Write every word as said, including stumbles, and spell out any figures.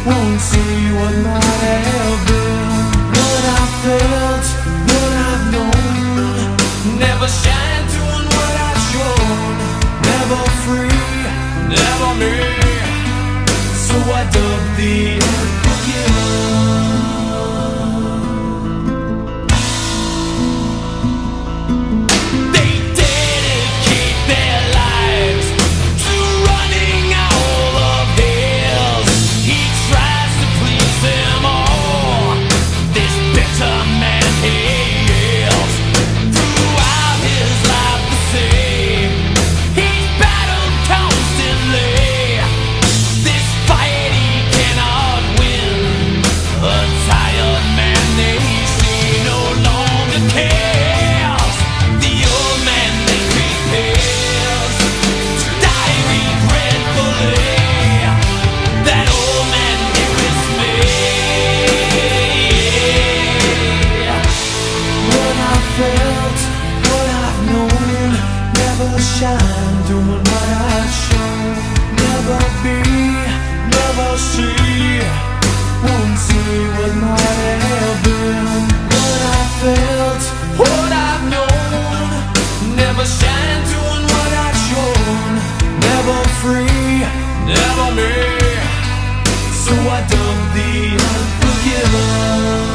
won't see what might have been. What I felt, what I've known, never shine doing what I've shown. Never free, never me, so I dug the unforgiven. Shine, doing what I've shown. Never be, never see, won't see what might have been. What I felt, what I've known, never shine, doing what I've shown. Never free, never me, so I dug the unforgiven.